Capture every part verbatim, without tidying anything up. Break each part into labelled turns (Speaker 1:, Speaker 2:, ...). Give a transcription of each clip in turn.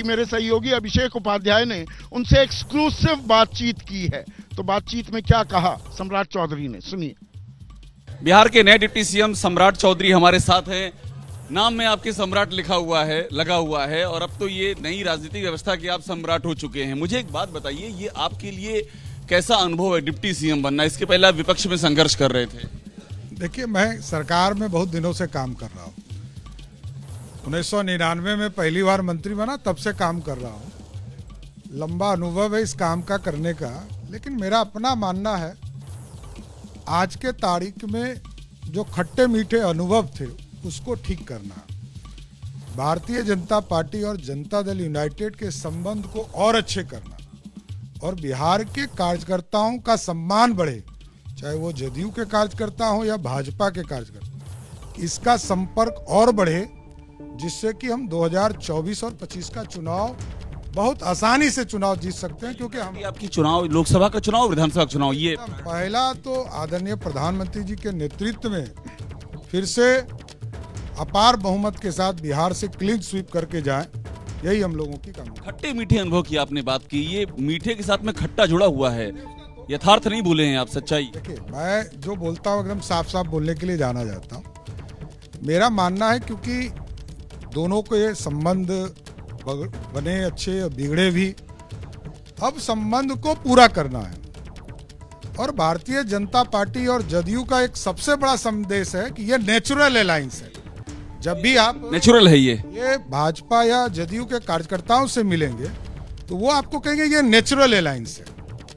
Speaker 1: कि मेरे सहयोगी अभिषेक उपाध्याय ने उनसे एक्सक्लूसिव बातचीत की है। तो बातचीत में क्या कहा सम्राट चौधरी ने, सुनिए।
Speaker 2: बिहार के नए डिप्टी सीएम सम्राट चौधरी हमारे साथ हैं। नाम में आपके सम्राट लिखा हुआ है, लगा हुआ है, और अब तो ये नई राजनीतिक व्यवस्था के आप सम्राट हो चुके हैं। मुझे एक बात बताइए, ये आपके लिए कैसा अनुभव है डिप्टी सीएम बनना? इसके पहले आप विपक्ष में संघर्ष कर रहे थे।
Speaker 3: देखिए, मैं सरकार में बहुत दिनों से काम कर रहा हूँ। उन्नीस सौ निन्यानवे में पहली बार मंत्री बना, तब से काम कर रहा हूँ। लंबा अनुभव है इस काम का करने का। लेकिन मेरा अपना मानना है, आज के तारीख में जो खट्टे मीठे अनुभव थे उसको ठीक करना, भारतीय जनता पार्टी और जनता दल यूनाइटेड के संबंध को और अच्छे करना, और बिहार के कार्यकर्ताओं का सम्मान बढ़े, चाहे वो जदयू के कार्यकर्ता हो या भाजपा के कार्यकर्ता, इसका संपर्क और बढ़े, जिससे कि हम दो हज़ार चौबीस और पच्चीस का चुनाव बहुत आसानी से चुनाव जीत सकते हैं। क्योंकि हम
Speaker 2: आपकी चुनाव, लोकसभा का चुनाव, विधानसभा का चुनाव, ये
Speaker 3: पहला तो आदरणीय प्रधानमंत्री जी के नेतृत्व में फिर से अपार बहुमत के साथ बिहार से क्लीन स्वीप करके जाएं, यही हम लोगों की कामना।
Speaker 2: खट्टे मीठे अनुभव की आपने बात की, ये मीठे के साथ में खट्टा जुड़ा हुआ है, यथार्थ नहीं भूले हैं आप, सच्चाई।
Speaker 3: देखिए, मैं जो बोलता हूँ एकदम साफ साफ बोलने के लिए जाना जाता हूँ। मेरा मानना है, क्योंकि दोनों को ये संबंध बने अच्छे बिगड़े भी, अब संबंध को पूरा करना है। और भारतीय जनता पार्टी और जदयू का एक सबसे बड़ा संदेश है कि ये नेचुरल अलायंस है। जब भी आप
Speaker 2: नेचुरल है ये
Speaker 3: ये भाजपा या जदयू के कार्यकर्ताओं से मिलेंगे तो वो आपको कहेंगे ये नेचुरल अलायंस है।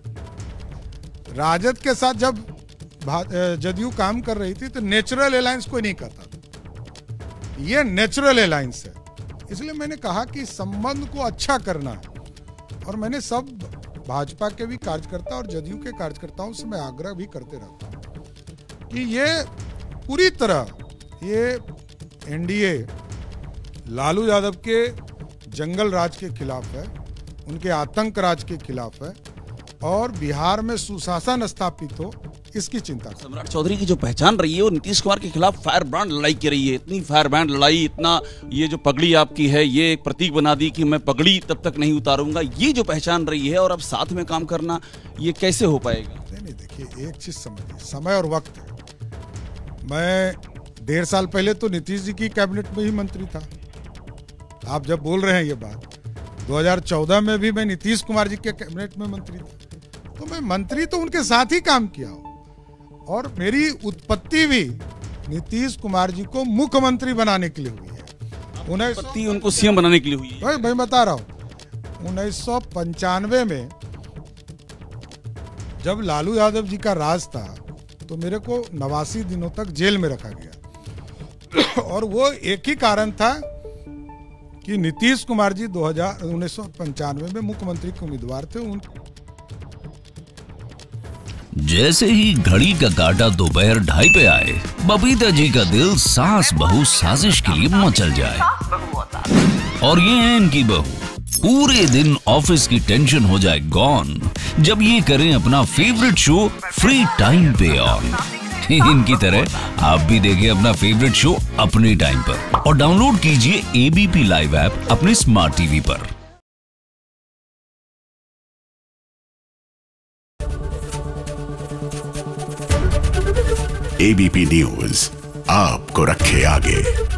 Speaker 3: राजद के साथ जब जदयू काम कर रही थी तो नेचुरल अलायंस कोई नहीं करता था, ये नेचुरल अलायंस है। इसलिए मैंने कहा कि संबंध को अच्छा करना है, और मैंने सब भाजपा के भी कार्यकर्ता और जदयू के कार्यकर्ताओं से मैं आग्रह भी करते रहता हूं कि ये पूरी तरह ये एनडीए लालू यादव के जंगल राज के खिलाफ है, उनके आतंक राज के खिलाफ है, और बिहार में सुशासन स्थापित हो, इसकी चिंता।
Speaker 2: सम्राट चौधरी की जो पहचान रही है वो नीतीश कुमार के खिलाफ फायर ब्रांड लड़ाई की रही है। इतनी फायर ब्रांड लड़ाई, इतना ये जो पगड़ी आपकी है, ये एक प्रतीक बना दी कि मैं पगड़ी तब तक नहीं उतारूंगा, ये जो पहचान रही है, और अब साथ में काम करना, ये कैसे हो पाएगा?
Speaker 3: नहीं नहीं, देखिए, एक चीज समझिए, समय और वक्त है। मैं डेढ़ साल पहले तो नीतीश जी की कैबिनेट में ही मंत्री था। आप जब बोल रहे हैं ये बात, दो हज़ार चौदह में भी मैं नीतीश कुमार जी के कैबिनेट में मंत्री था, तो मैं मंत्री तो उनके साथ ही काम किया हूं, और मेरी उत्पत्ति भी नीतीश कुमार जी को मुख्यमंत्री बनाने के लिए हुई है।
Speaker 2: उन्नीस उनको सीएम बनाने के लिए हुई है।
Speaker 3: भाई मैं बता रहा हूं, उन्नीस सौ पंचानवे में जब लालू यादव जी का राज था तो मेरे को नवासी दिनों तक जेल में रखा गया, और वो एक ही कारण था कि नीतीश कुमार जी दो हजार उन्नीस सौ पंचानवे में मुख्यमंत्री के उम्मीदवार थे। उन
Speaker 4: जैसे ही घड़ी का काटा दोपहर ढाई पे आए, बबीता जी का दिल सास बहू साजिश के लिए मचल जाए। और ये है इनकी बहू, पूरे दिन ऑफिस की टेंशन हो जाए गॉन जब ये करें अपना फेवरेट शो फ्री टाइम पे ऑन। इनकी तरह आप भी देखें अपना फेवरेट शो अपने टाइम पर, और डाउनलोड कीजिए एबीपी लाइव ऐप अपने स्मार्ट टीवी पर।
Speaker 5: एबीपी न्यूज आपको रखे आगे।